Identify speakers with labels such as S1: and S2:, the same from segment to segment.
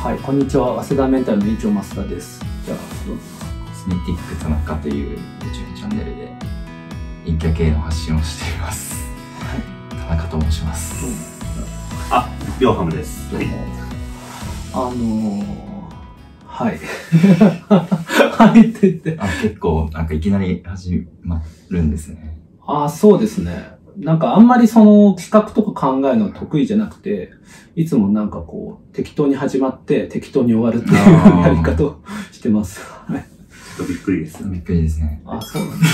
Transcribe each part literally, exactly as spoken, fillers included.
S1: はい、こんにちは。早稲田メンタルの委員長増田です。じゃあ、どうぞ。
S2: コスメティック田中という YouTube チャンネルで陰キャ系の発信をしています。はい、田中と申します。うん、
S3: あ、りょうはむです。
S1: どうも。あのー、はい。はいって言って。
S2: あ、結構、なんかいきなり始まるんですね。
S1: あ、そうですね。なんかあんまりその企画とか考えるの得意じゃなくて、いつもなんかこう、適当に始まって適当に終わるっていうやり方をしてます。はい。
S3: ちょっとびっくりです。
S2: びっくりですね。
S1: あ、そうなんです。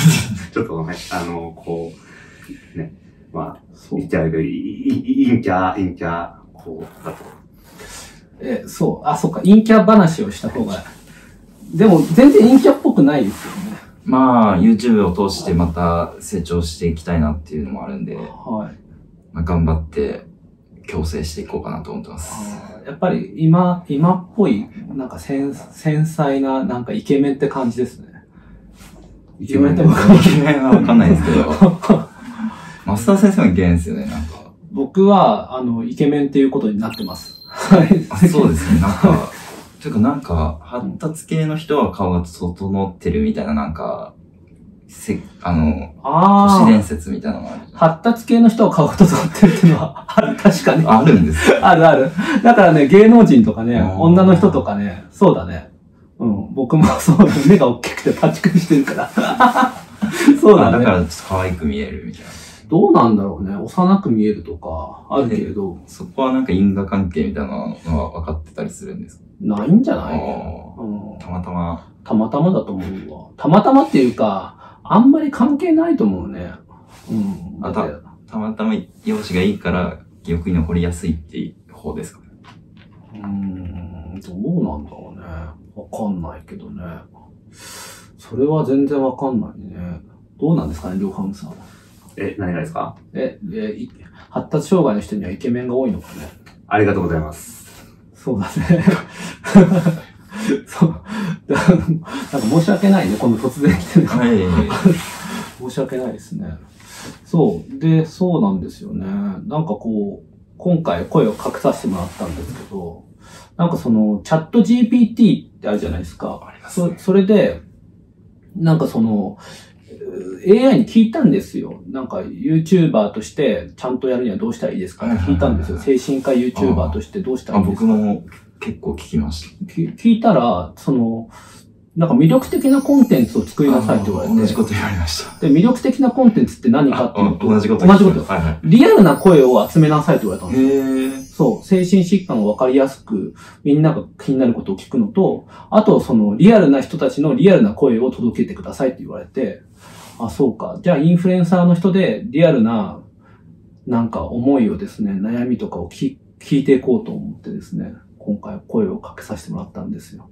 S3: ちょっとね、あの、こう、ね、まあ、言っちゃうけど、陰キャ、陰キャ、こう、だと。
S1: え、そう。あ、そうか。陰キャ話をした方が。でも、全然陰キャっぽくないですよね。
S2: まあ、YouTube を通してまた成長していきたいなっていうのもあるんで、はい。まあ、頑張って矯正していこうかなと思ってます。
S1: やっぱり今、今っぽい、なんか繊繊細な、なんかイケメンって感じですね。
S2: イケメンってわかんないですけど、増田先生もイケメンですよね、なんか。
S1: 僕は、あの、イケメンっていうことになってます。はい。
S2: そうですね、なんか、というかなんか、発達系の人は顔が整ってるみたいな、なんか、せ、あの、あ都市伝説みたいなのがある。
S1: 発達系の人は顔が整ってるっていうのはある、確かに。
S2: あるんです
S1: あるある。だからね、芸能人とかね、女の人とかね、そうだね。うん、僕もそうだね。目が大きくてパチクリしてるから。そうだね。
S2: だからちょっと可愛く見えるみたいな。
S1: どうなんだろうね。幼く見えるとか、あるけれど。
S2: そこはなんか因果関係みたいなのは分かってたりするんですか？
S1: ないんじゃない、
S2: うん、たまたま。
S1: たまたまだと思うわ。たまたまっていうか、あんまり関係ないと思うね。うん。
S2: あた、たまたま容姿がいいから記憶に残りやすいっていう方ですか？
S1: うーん、どうなんだろうね。わかんないけどね。それは全然わかんないね。どうなんですかね、りょうはむさんは。
S3: え、何がですか？
S1: え、え、発達障害の人にはイケメンが多いのかね。
S3: ありがとうございます。
S1: そうだね。そう。なんか申し訳ないね、この突然来てね。はい。申し訳ないですね。そう。で、そうなんですよね。なんかこう、今回声をかけさせてもらったんですけど、なんかその、チャット ジーピーティー ってあるじゃないですか。ありますね。そ、それで、なんかその、エーアイ に聞いたんですよ。なんか YouTuber としてちゃんとやるにはどうしたらいいですかって聞いたんですよ。精神科 YouTuber としてどうしたらいいですか？
S2: 僕も結構聞きました。
S1: 聞いたら、その、なんか魅力的なコンテンツを作りなさいって言われて。
S2: 同じこと言われました。
S1: で、魅力的なコンテンツって何かっていうと、
S2: 同じこと。
S1: 同じこと。はいはい。リアルな声を集めなさいって言われたんですよ。へー。そう。精神疾患をわかりやすく、みんなが気になることを聞くのと、あと、その、リアルな人たちのリアルな声を届けてくださいって言われて、あ、そうか。じゃあ、インフルエンサーの人で、リアルな、なんか思いをですね、悩みとかを聞、聞いていこうと思ってですね、今回声をかけさせてもらったんですよ。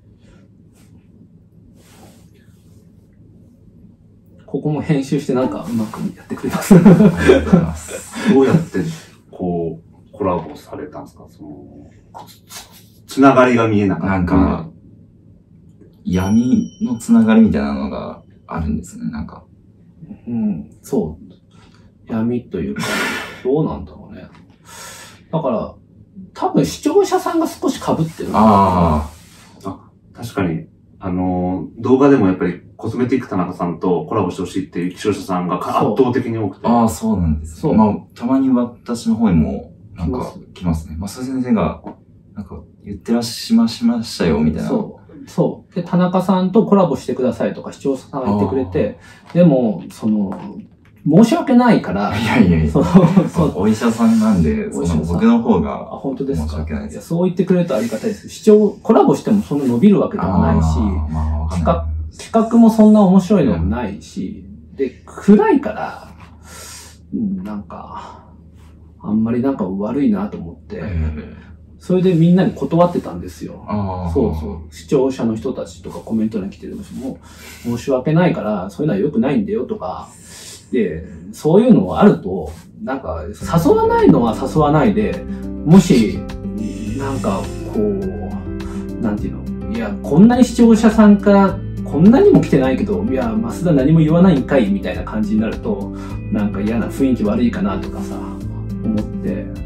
S1: ここも編集してなんかうまくやってくれます。ありがとうございます。
S3: どうやって、こう、コラボされたんですか？その、つながりが見えなかった。
S2: なんか、闇のつながりみたいなのがあるんですね、なんか。
S1: うん、そう。闇というか、どうなんだろうね。だから、多分視聴者さんが少し被ってる。
S3: ああ。確かに、あの、動画でもやっぱりコスメティック田中さんとコラボしてほしいっていう視聴者さんが圧倒的に多くて。
S2: ああ、そうなんです。そう。まあ、たまに私の方にも、なんか、来ますね。増田先生が、なんか、言ってらっしましましたよ、みたいな。
S1: そう。そう。で、田中さんとコラボしてくださいとか視聴者さんが言ってくれて、でも、その、申し訳ないから、
S2: いやいやいや、そそうお医者さんなんで、その僕の方が、あ、
S1: 本当ですか。
S2: 申し訳ないです。
S1: いや、そう言ってくれるとありがたいです。視聴、コラボしてもそんな伸びるわけでもないし、まあ、企画、企画もそんな面白いのもないし、で、暗いから、なんか、あんまりなんか悪いなと思って、それでみんなに断ってたんですよ。そうそう。視聴者の人たちとかコメント欄に来てる人も、申し訳ないから、そういうのは良くないんだよとか、で、そういうのがあると、なんか、誘わないのは誘わないで、もし、なんか、こう、なんていうの、いや、こんなに視聴者さんからこんなにも来てないけど、いや、増田何も言わないんかいみたいな感じになると、なんか嫌な雰囲気悪いかなとかさ、思って、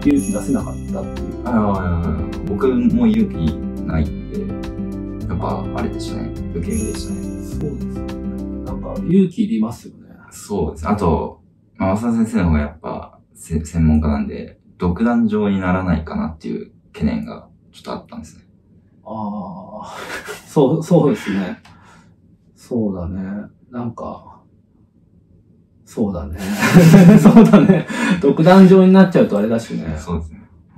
S1: 勇気出せなかったっていう。
S2: ああ、僕も勇気ないんで、やっぱあれでしたね。受け身でしたね。
S1: そうですね。なんか勇気いりますよね。
S2: そうです。あと、まあ、浅田先生の方がやっぱ専門家なんで、独壇場にならないかなっていう懸念がちょっとあったんですね。
S1: ああ、そう、そうですね。そうだね。なんか、そうだね。そうだね。独壇場になっちゃうとあれだしね。
S2: そうですね。
S1: うん、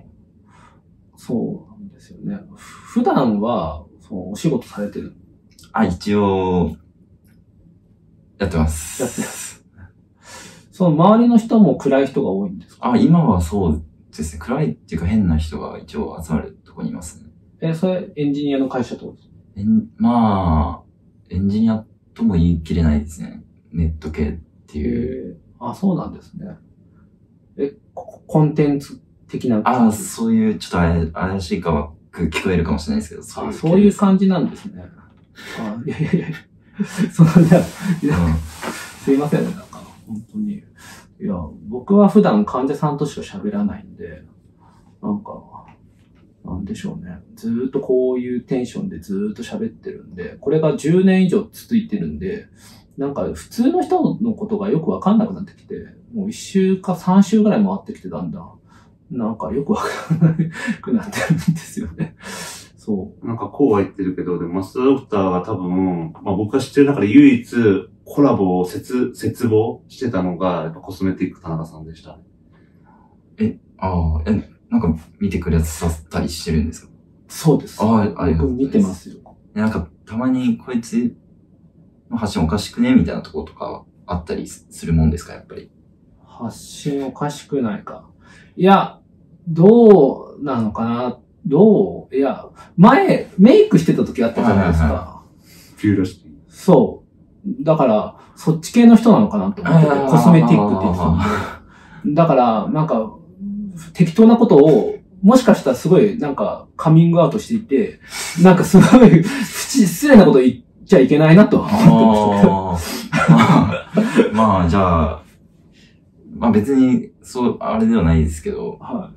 S1: そうなんですよね。普段は、そう、お仕事されてる？
S2: あ、一応、やってます。
S1: やってます。その周りの人も暗い人が多いんですか？
S2: あ、今はそうですね。暗いっていうか変な人が一応集まるところにいますね。
S1: え、それエンジニアの会社ってことですか？
S2: えんまあ、エンジニアとも言い切れないですね。ネット系っていう。
S1: えー、あ、そうなんですね。え、ココンテンツ的な
S2: ああ、そういう、ちょっと怪怪しいかは聞こえるかもしれないですけど、
S1: そういう。そういう感じなんですね。あ、いやいやいや、そんな、いや、うん、すいませんね、なんか、本当に。いや、僕は普段患者さんとしか喋らないんで、なんか、なんでしょうね。ずーっとこういうテンションでずーっと喋ってるんで、これがじゅうねん以上続いてるんで、なんか普通の人のことがよくわかんなくなってきて、もう一週か三週ぐらい回ってきてだんだん、なんかよくわかんなくなってるんですよね。そう。
S3: なんかこうは言ってるけど、でもマスタードクターが多分、まあ僕が知ってる中で唯一コラボを切、切望してたのが、やっぱコスメティック田中さんでしたね。
S2: え、ああ、え、なんか見てくれさせたりしてるんですか？
S1: そうです。
S2: ああ、
S1: 僕見てますよ。
S2: なんかたまにこいつの発信おかしくねみたいなところとかあったりするもんですか、やっぱり。
S1: 発信おかしくないか。いや、どうなのかな。どういや、前、メイクしてた時あったじゃないですか。はいはいはい、
S3: ピューロシティ。
S1: そう。だから、そっち系の人なのかなと思ってて、コスメティックって言ってたんで。だから、なんか、適当なことを、もしかしたらすごい、なんか、カミングアウトしていて、なんかすごい、失礼なこと言っちゃいけないなと思ってま
S2: したけど。まあ、じゃあ、まあ別に、そう、あれではないですけど、はい。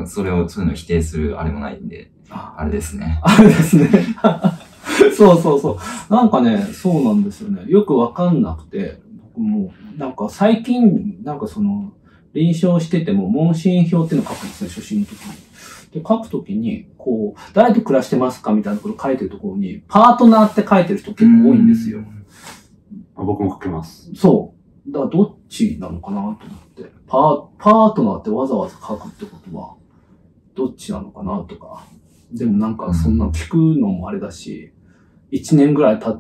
S2: それを、そういうのを否定するあれもないんで、あ, あれですね。
S1: あれですね。そうそうそう。なんかね、そうなんですよね。よくわかんなくて、僕も、なんか最近、なんかその、臨床してても問診票っていうのを書くんですね、初診の時に。で、書くときに、こう、誰と暮らしてますかみたいなこと書いてるところに、パートナーって書いてる人結構多いんですよ。
S3: あ、僕も書けます。
S1: そう。だからどっちなのかなと思って。パー、パートナーってわざわざ書くってことは、どっちなのかなとか。でもなんかそんな聞くのもあれだし、一年ぐらい経って、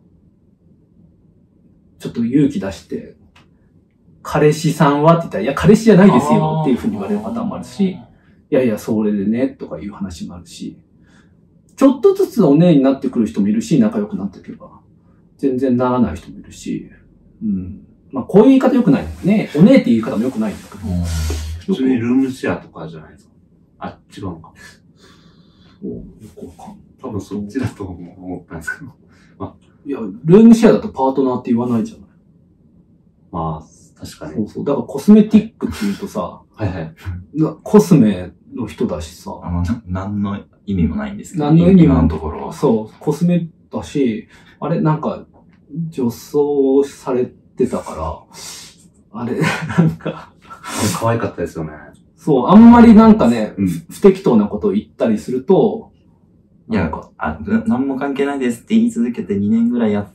S1: ちょっと勇気出して、彼氏さんはって言ったら、いや、彼氏じゃないですよっていうふうに言われるパターンもあるし、いやいや、それでね、とかいう話もあるし、ちょっとずつお姉になってくる人もいるし、仲良くなっていけば、全然ならない人もいるし、うん。まあ、こういう言い方良くないよね。お姉っていう言い方も良くないんだけど。
S3: 普通にルームシェアとかじゃないですか。あ、違うのか。
S1: そう、よくわかんない。
S3: 多分そっちだと思ったんですけど。
S1: まあ、いや、ルームシェアだとパートナーって言わないじゃない。
S3: まあ、確かに。
S1: そうそう。だからコスメティックって言うとさ、
S3: はいはい。
S1: コスメの人だしさ。
S2: あの、な、何の意味もないんですけど。
S1: 何の意味もない。
S2: ところは。
S1: そう、コスメだし、あれ、なんか、女装されてたから、あれ、なんか。
S3: 可愛かったですよね。
S1: そう、あんまりなんかね、うん、不適当なことを言ったりすると、
S2: いや、あ、何も関係ないですって言い続けてにねんぐらいやって、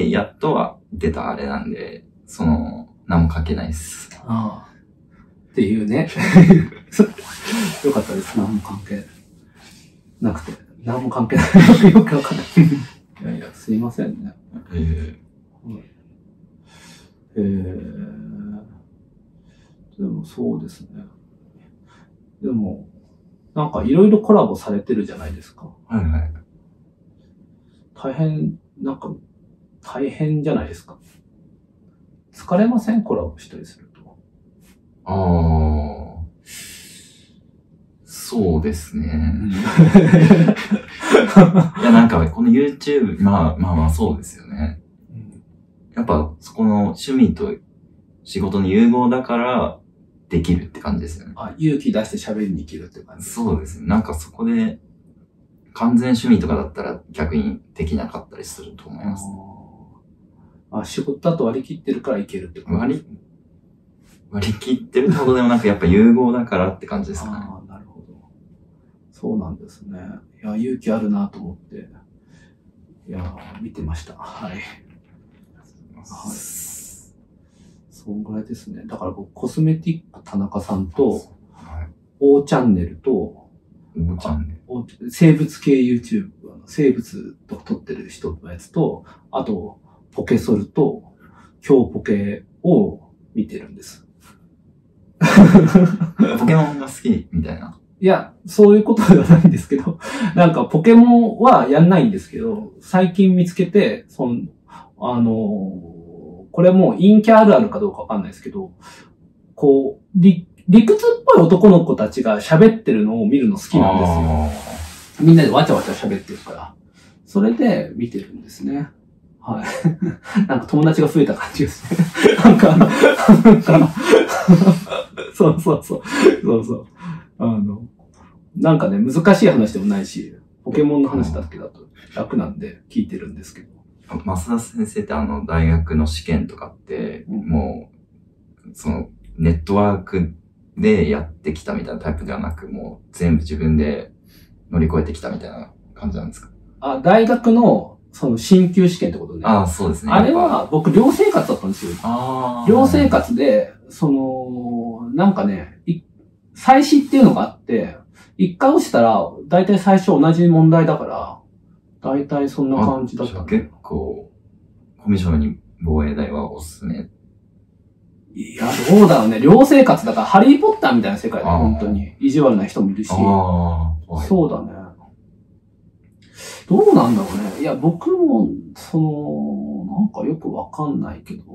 S2: やっとは出たあれなんで、その、何も関係ないです。
S1: ああ。っていうね。よかったです。何も関係なくて。何も関係ない。よくわかんない。いやいや、すいませんね。
S2: えー
S1: えー、でもそうですね。でも、なんかいろいろコラボされてるじゃないですか。
S2: はいはい。
S1: 大変、なんか、大変じゃないですか。疲れません？コラボしたりすると。
S2: ああ、そうですね。いや、なんか、この YouTube、まあまあまあそうですよね。やっぱ、そこの趣味と仕事の融合だから、 できるって感じですよね。
S1: あ、勇気出して喋りに行けるって感じ。
S2: そうですね。なんかそこで、完全趣味とかだったら逆にできなかったりすると思います、ね。
S1: あ、仕事だと割り切ってるからいけるって感じ。
S2: 割り、割り切ってるってほどでもなく、やっぱ融合だからって感じですかね。
S1: ああ、なるほど。そうなんですね。いや、勇気あるなと思って。いや、見てました。はい。はい。そんぐらいですね。だから僕、コスメティック田中さんと、はい、O チャンネルと、
S2: O チャンネル。
S1: 生物系 YouTube、生物と撮ってる人のやつと、あと、ポケソルと、今日ポケを見てるんです。
S2: ポケモンが好きみたいな。
S1: いや、そういうことではないんですけど、なんかポケモンはやんないんですけど、最近見つけて、その、あの、これもう陰キャあるあるかどうかわかんないですけど、こう、理、理屈っぽい男の子たちが喋ってるのを見るの好きなんですよ。みんなでわちゃわちゃ喋ってるから。それで見てるんですね。はい。なんか友達が増えた感じですね。なんか、なんか、そうそうそう。そうそう。あの、なんかね、難しい話でもないし、ポケモンの話だけだと楽なんで聞いてるんですけど。
S2: 増田先生ってあの、大学の試験とかって、うん、もう、その、ネットワークでやってきたみたいなタイプではなく、もう全部自分で乗り越えてきたみたいな感じなんですか？
S1: あ、大学の、その、進級試験ってことね。
S2: ああ、そうですね。
S1: あれは、僕、寮生活だったんですよ。あ寮生活で、その、なんかね、最試っていうのがあって、一回落ちたら、だいたい最初同じ問題だから、だいたいそんな感じだった、ね。
S2: 結構、コミュ障に防衛大はおすすめ。
S1: いや、どうだろうね。寮生活だから、ハリーポッターみたいな世界だよ、本当に。意地悪な人もいるし。あそうだね。どうなんだろうね。いや、僕も、その、なんかよくわかんないけど、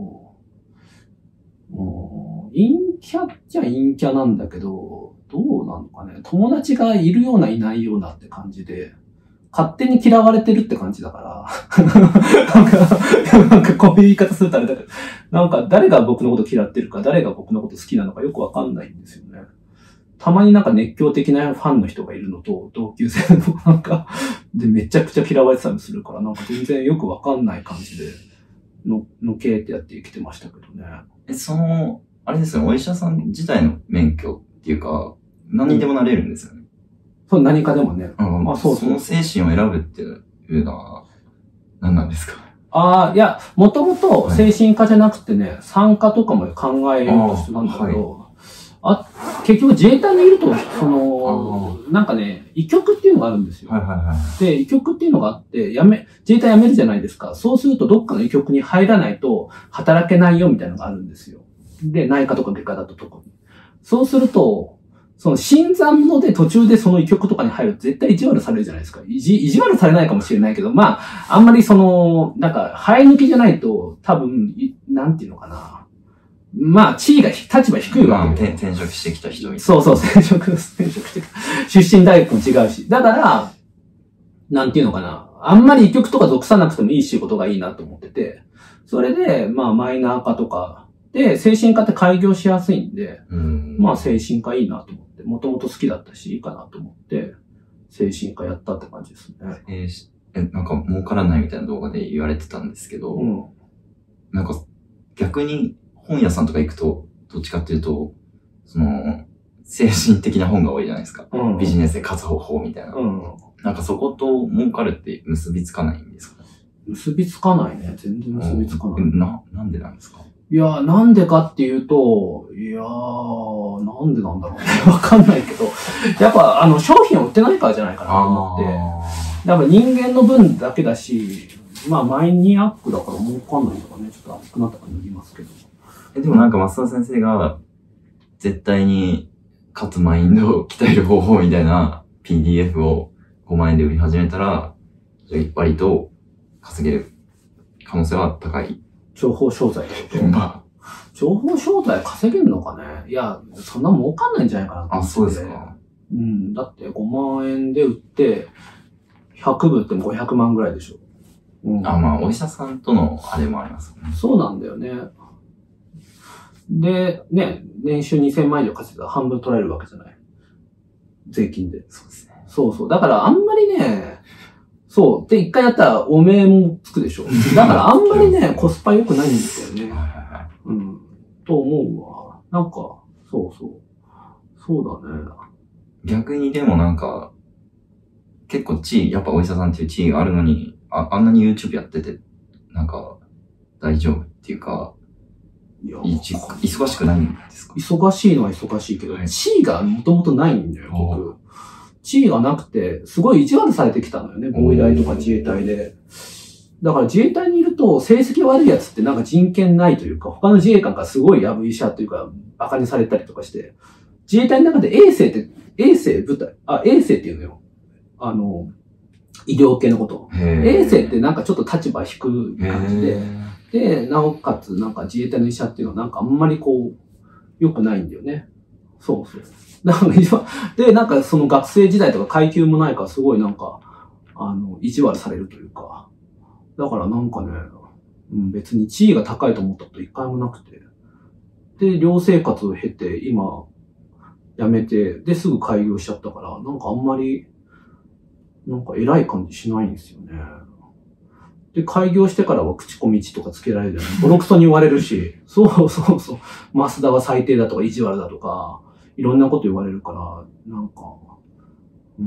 S1: もう、陰キャっちゃ陰キャなんだけど、どうなのかね。友達がいるようないないようなって感じで、勝手に嫌われてるって感じだから。なんか、なんかこういう言い方するとあれだけど、なんか誰が僕のこと嫌ってるか、誰が僕のこと好きなのかよくわかんないんですよね。たまになんか熱狂的なファンの人がいるのと、同級生のなんか、で、めちゃくちゃ嫌われてたりするから、なんか全然よくわかんない感じで、の、のけーってやって生きてましたけどね。
S2: え、その、あれですよね、お医者さん自体の免許っていうか、何にでもなれるんですよね。
S1: そう、何かでもね。
S2: あ、あそうそう。その精神を選ぶっていうのは、何なんですか？
S1: ああ、いや、もともと精神科じゃなくてね、はい、産科とかも考えようとしてたんだけど、あ、結局自衛隊にいると、その、なんかね、医局っていうのがあるんですよ。はいはいはい。で、医局っていうのがあって、やめ、自衛隊辞めるじゃないですか。そうするとどっかの医局に入らないと働けないよみたいなのがあるんですよ。で、内科とか外科だと特に。そうすると、その新参者で途中でその医局とかに入ると絶対意地悪されるじゃないですか。意地、意地悪されないかもしれないけど、まあ、あんまりその、なんか、生え抜きじゃないと、多分、なんていうのかな。まあ、地位が、立場低いわけで。
S2: まあ、転職してきた人
S1: そうそう、転職、転職してきた。出身大学も違うし。だから、なんていうのかな。あんまり医局とか属さなくてもいい仕事がいいなと思ってて。それで、まあ、マイナー科とか、で、精神科って開業しやすいんで、うんまあ、精神科いいなと思って、もともと好きだったし、いいかなと思って、精神科やったって感じですね。
S2: えー、え、なんか儲からないみたいな動画で言われてたんですけど、うん、なんか逆に本屋さんとか行くと、どっちかっていうと、その、精神的な本が多いじゃないですか。うん、ビジネスで勝つ方法みたいな。うん、なんかそこと儲かるって結びつかないんですか？
S1: 結びつかないね。全然結びつかない。
S2: な、なんでなんですか？
S1: いや、なんでかっていうと、いやー、なんでなんだろうね。わかんないけど、やっぱ、あの、商品を売ってないからじゃないかなと思って。やっぱ人間の分だけだし、まあ、マイニアックだから儲かんないとかね、ちょっと熱くなったから言いますけど。
S2: え、でもなんか増田先生が、絶対に勝つマインドを鍛える方法みたいな ピーディーエフ をごまんえんで売り始めたら、割と稼げる可能性は高い。
S1: 情報商材ってこと？まあ。情報商材稼げるのかね？いや、そんな儲かんないんじゃないかなと思って。
S2: あ、そうですか。
S1: うん。だってごまんえんで売って、ひゃくぶってもごひゃくまんぐらいでしょ。
S2: うん。あ、まあ、お医者さんとのあれもありますね。
S1: そうなんだよね。 で、ね、年収にせんまん以上稼いだら半分取られるわけじゃない。税金で。
S2: そうですね。
S1: そうそう。だからあんまりね、そう。で、一回やったらお名もつくでしょ。だからあんまりね、コスパ良くないんですよね。うん。と思うわ。なんか、そうそう。そうだね。
S2: 逆にでもなんか、結構地位、やっぱお医者さんっていう地位があるのに、あ、あんなに YouTube やってて、なんか、大丈夫っていうか、
S1: いや、
S2: 忙しくないんですか？
S1: 忙しいのは忙しいけど、はい、地位がもともとないんだよ、僕。地位がなくて、すごい意地悪されてきたのよね、防衛大とか自衛隊で。だから自衛隊にいると、成績悪いやつってなんか人権ないというか、他の自衛官がすごいやぶ医者というか、馬鹿にされたりとかして、自衛隊の中で衛生って、衛生部隊、あ、衛生っていうのよ。あの、医療系のこと。衛生ってなんかちょっと立場低い感じで、で、なおかつなんか自衛隊の医者っていうのはなんかあんまりこう、良くないんだよね。そうそう。だから今、で、なんかその学生時代とか階級もないからすごいなんか、あの、意地悪されるというか。だからなんかね、うん、別に地位が高いと思ったこと一回もなくて。で、寮生活を経て、今、辞めて、で、すぐ開業しちゃったから、なんかあんまり、なんか偉い感じしないんですよね。で、開業してからは口コミとかつけられるじゃない。ボロクソに言われるし、そうそうそう。マスダは最低だとか意地悪だとか、いろんなこと言われるから、なんか、うん、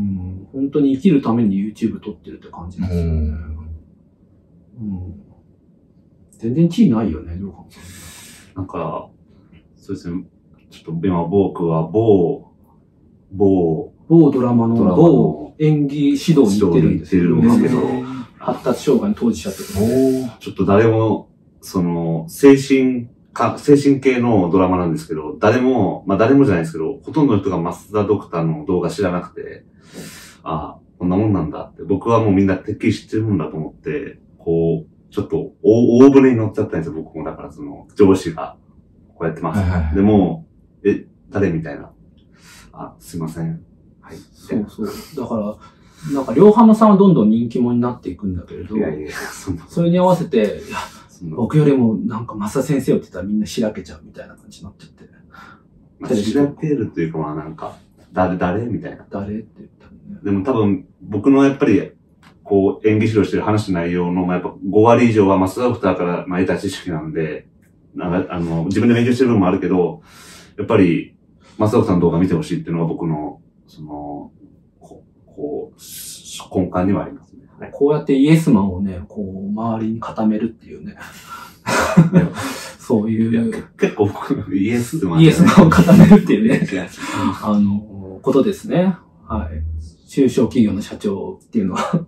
S1: 本当に生きるために YouTube 撮ってるって感じですよね。うん。全然地位ないよね、両方。
S3: なんか、そうですね。ちょっと今僕は某、某、
S1: 某ドラマの某演技指導に行ってるんですけど、発達障害の当事者ってことで。
S3: ちょっと誰も、その、精神か、精神系のドラマなんですけど、誰も、まあ誰もじゃないですけど、ほとんどの人が増田ドクターの動画知らなくて、ああ、こんなもんなんだって、僕はもうみんなてっきり知ってるもんだと思って、こう、ちょっと大、大船に乗っちゃったんですよ、僕も。だからその、上司が、こうやってます。はいはいはい、でも、え、誰みたいな。あ、すいません。はい。
S1: そうそう。だから、なんか、両浜さんはどんどん人気者になっていくんだけれど、いやいやそ, それに合わせて、いや、僕よりもなんか、増田先生をって言ったらみんなしらけちゃうみたいな感じになっちゃって。
S3: まあ、しらけるというか、まあなんか、誰、誰みたいな。
S1: 誰って言ったらね。
S3: でも多分、僕のやっぱり、こう、演技指導してる話の内容の、まあ、やっぱごわり以上は増田ドクターから得た知識なんで、なんか、あの、自分で勉強してる部分もあるけど、やっぱり、増田ドクターの動画見てほしいっていうのが僕の、その、こう、こう根幹にはありますね。はい、
S1: こうやってイエスマンをね、こう、周りに固めるっていうね。そういう。
S3: 結構僕、イエスマ
S1: ン、ね。イエスマンを固めるっていうね。あの、ことですね。はい。中小企業の社長っていうのは。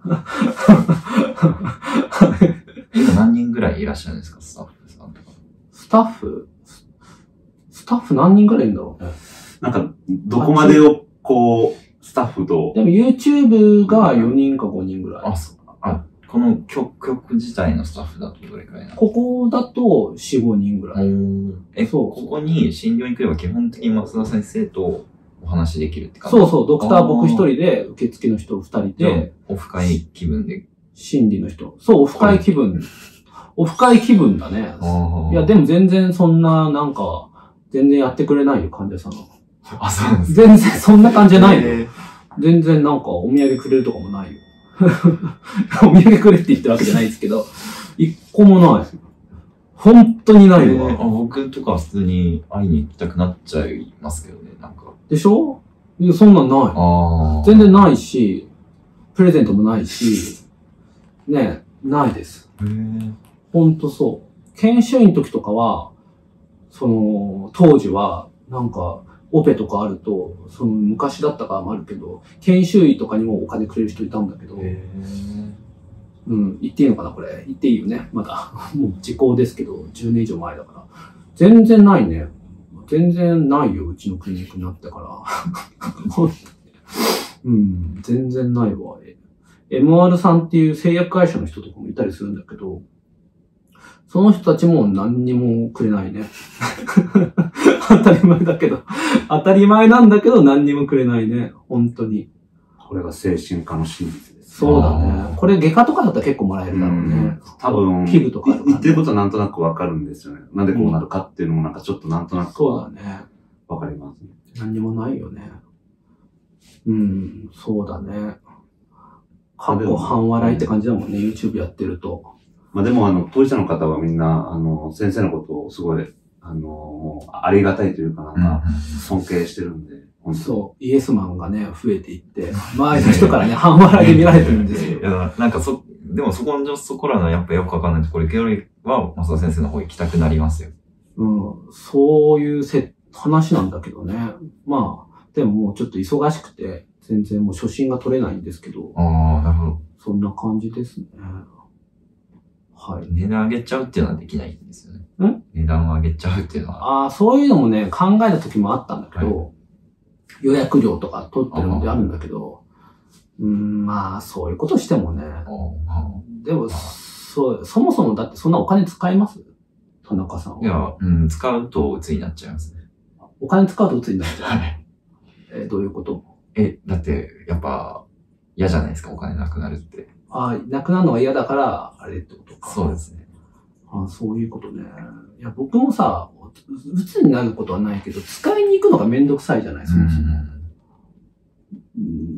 S2: 今何人ぐらいいらっしゃるんですか、スタッフさんとか。
S1: スタッフスタッフ何人ぐらいいるんだろうね。
S3: なんか、どこまでを、こう、スタッフと。
S1: でも YouTube がよにんかごにんぐらい。
S2: あ、そう。あ、この曲、曲自体のスタッフだとどれくらいなの？
S1: ここだとよん、ごにんぐらい。
S2: え、そう。ここに診療に来れば基本的に増田先生とお話できるって感
S1: じ？そうそう。ドクター僕一人で、受付の人二人で。
S2: オフ会気分で。
S1: 心理の人。そう、オフ会気分。オフ会気分だね。いや、でも全然そんな、なんか、全然やってくれないよ、患者さんは。
S2: あ、そうなんですか。
S1: 全然そんな感じじゃないよ。全然なんかお土産くれるとかもないよ。お土産くれって言ってるわけじゃないですけど、一個もない。本当にないわ。
S2: あ、僕とかは普通に会いに行きたくなっちゃいますけどね、なんか。
S1: でしょ？いや、そんなんない。あ全然ないし、プレゼントもないし、ね、ないです。へー。ほんとそう。研修医の時とかは、その、当時は、なんか、オペとかあると、その昔だったかもあるけど、研修医とかにもお金くれる人いたんだけど、うん、言っていいのかなこれ。言っていいよね。まだ。もう時効ですけど、じゅうねん以上前だから。全然ないね。全然ないよ、うちのクリニックになってから。うん、全然ないわ。エムアール さんっていう製薬会社の人とかもいたりするんだけど、その人たちも何にもくれないね。当たり前だけど、当たり前なんだけど何にもくれないね。本当に。
S3: これが精神科の真実です。
S1: そうだね。これ外科とかだったら結構もらえるだろうね。
S3: 多分、
S1: 器具とかあるからね
S3: 言ってることはなんとなくわかるんですよね。なんでこうなるかっていうのもなんかちょっとなんとなく
S1: そうだね。
S3: わかりますね。
S1: 何にもないよね。うん、そうだね。過去半笑いって感じだもんね、YouTube やってると。
S3: まあでもあの、当事者の方はみんな、あの、先生のことをすごい、あの、ありがたいというかなんか、尊敬してるんで。
S1: そう、イエスマンがね、増えていって、周りの人からね、半笑いで見られてるんですよ。
S2: いや、なんかそ、でもそこの、そこらのやっぱよくわかんないところよりは、増田先生の方行きたくなりますよ。
S1: うん、そういうせ話なんだけどね。まあ、でももうちょっと忙しくて、全然もう初心が取れないんですけど。
S2: ああ、なるほど。
S1: そんな感じですね。はい。
S2: 値段上げちゃうっていうのはできないんですよね。
S1: ん
S2: 値段を上げちゃうっていうのは。
S1: ああ、そういうのもね、考えた時もあったんだけど、はい、予約料とか取ってるのであるんだけど、うん、まあ、そういうことしてもね。でも、そう、そもそもだってそんなお金使います田中さんは。
S2: いや、うん、使うと鬱になっちゃいますね。
S1: お金使うと鬱になっちゃう。
S2: はい。
S1: え、どういうこと？
S2: え、だって、やっぱ、嫌じゃないですか、お金なくなるって。
S1: ああ、なくなるのが嫌だから、あれってことか。
S2: そうですね。
S1: ああ、そういうことね。いや、僕もさ、鬱になることはないけど、使いに行くのがめんどくさいじゃない、そもそも。うん、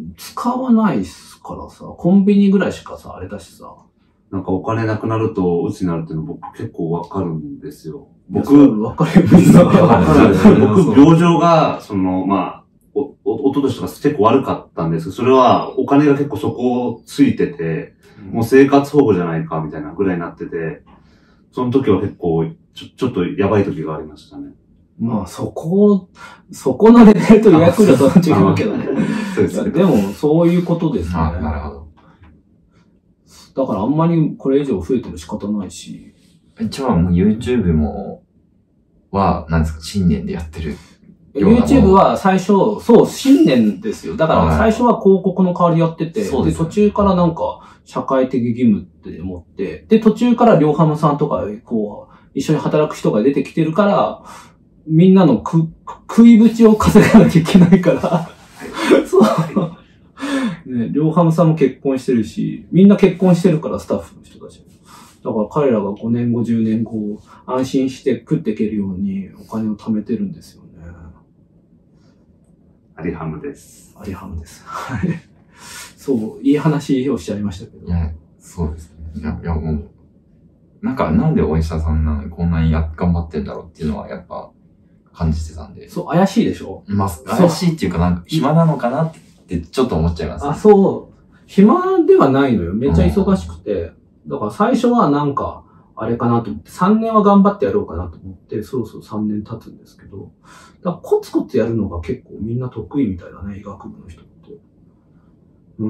S1: 使わないっすからさ、コンビニぐらいしかさ、あれだしさ。
S3: なんかお金なくなると鬱になるっていうの僕結構わかるんですよ。僕、
S1: わかるよ。
S3: わかるんですよ。僕、病状が、その、まあ、お、お、おととしとか結構悪かったんですけど、それはお金が結構そこをついてて、もう生活保護じゃないかみたいなぐらいになってて、その時は結構、ちょ、ちょっとやばい時がありましたね。
S1: まあ、そこ、そこのレベルと予約料とは違うけどね。そうですね。でも、そういうことですね。
S2: なるほど。
S1: だからあんまりこれ以上増えても仕方ないし。
S2: じゃあもう YouTube も、は、何ですか、新年でやってる。
S1: YouTube は最初、そう、新年ですよ。だから最初は広告の代わりやってて、で、途中からなんか、社会的義務って思って、で、途中から両浜さんとか、こう、一緒に働く人が出てきてるから、みんなのく、食いぶちを稼がなきゃいけないから、そう。ね、両浜さんも結婚してるし、みんな結婚してるから、スタッフの人たち。だから彼らがごねんご、じゅうねんご、安心して食っていけるようにお金を貯めてるんですよね。
S3: アリハムです。
S1: アリハムです。はい。そう、いい話をしちゃいましたけど。
S2: いや、そうですね。いや、いやもう、なんか、なんでお医者さんなのにこんなにや頑張ってんだろうっていうのはやっぱ感じてたんで。
S1: そう、怪しいでしょ？
S2: まあ、怪しいっていうか、なんか、暇なのかなってちょっと思っちゃいます、ね。
S1: あ、そう。暇ではないのよ。めっちゃ忙しくて。だから最初はなんか、あれかなと思って、さんねんは頑張ってやろうかなと思って、そろそろさんねん経つんですけど、だからコツコツやるのが結構みんな得意みたいだね、医学部の人って。うん、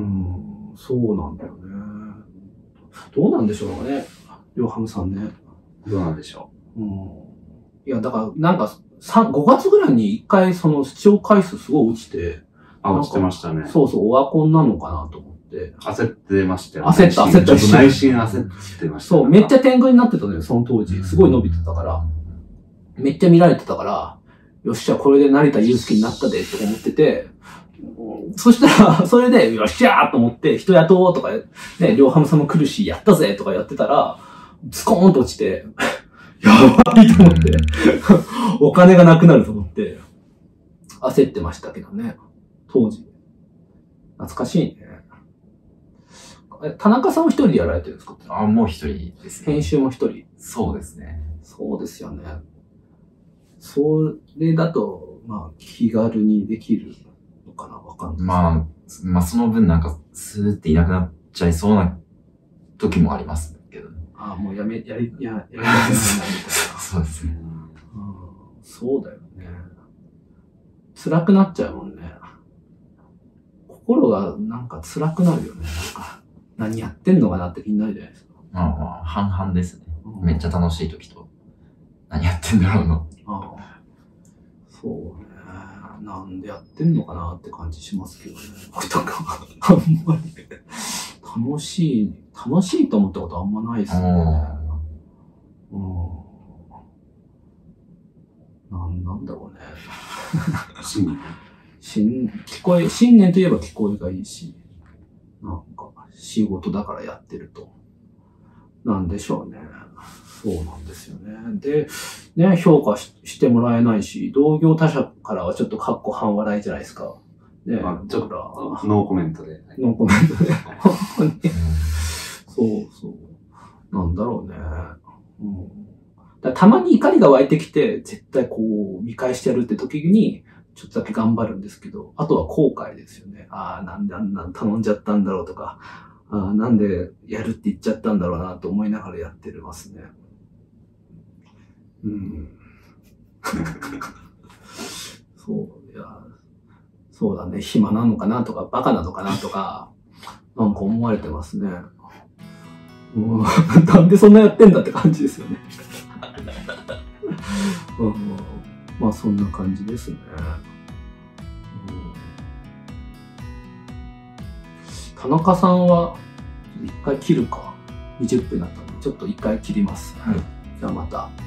S1: そうなんだよね。どうなんでしょうね、りょうはむさんね。
S3: どうなんでしょ
S1: う。うん。いや、だからなんか、ごがつぐらいに一回その視聴回数すごい落ちて。
S3: あ、落ちてましたね。
S1: そうそう、オワコンなのかなと思って。
S3: 焦ってましたよね。
S1: 焦った、焦った。
S3: ちょっと内心焦ってました。
S1: そう、めっちゃ天狗になってたのよ、その当時。すごい伸びてたから。めっちゃ見られてたから、よっしゃ、これで成田祐介になったで、って思ってて、そしたら、それで、よっしゃーと思って、人雇おうとか、ね、両ハムさんも来るし、やったぜとかやってたら、ズコーンと落ちて、やばいと思って、お金がなくなると思って、焦ってましたけどね、当時。懐かしいね。田中さんも一人でやられてるんですか？
S2: あ、もう一人ですね。
S1: 編集も一人。
S2: そうですね。
S1: そうですよね。それだと、まあ、気軽にできるのかな、わかんない。
S2: まあ、まあその分なんか、スーっていなくなっちゃいそうな時もありますけどね。
S1: ああ、もうやめ、やり、や、やりたくないみたいな。
S2: そうですね。
S1: うん、そうだよね。辛くなっちゃうもんね。心がなんか辛くなるよね。なんか、何やってんのかなって気になるじゃないですか。
S2: まあまあ、半々ですね。うん、めっちゃ楽しい時と、何やってんだろうの。
S1: ああ、そうね。なんでやってんのかなって感じしますけどね。とか、あんまり、楽しい、楽しいと思ったことあんまないですね。うん。なん、なんだろうね。新、新、聞こえ、新年といえば聞こえがいいし、なんか、 仕事だからやってると。なんでしょうね。そうなんですよね。で、ね、評価 し, してもらえないし、同業他社からはちょっとカッコ半笑いじゃないですか。ね、
S3: まあ、ちょっと、
S1: ノ
S3: ノーコメントで。
S1: ーコメントで。本当に。そうそう。なんだろうね。うん、だたまに怒りが湧いてきて、絶対こう、見返してやるって時に、ちょっとだけ頑張るんですけど、あとは後悔ですよね。ああ、なんであんなん頼んじゃったんだろうとか、ああ、なんでやるって言っちゃったんだろうなと思いながらやってますね。うん。そう、いや、そうだね、暇なのかなとか、バカなのかなとか、なんか思われてますね。うん、なんでそんなやってんだって感じですよね。うん、まあそんな感じですね。うん、田中さんは一回切るか。にじゅっぷんになったので、ちょっと一回切ります。
S2: はい、
S1: じゃあまた。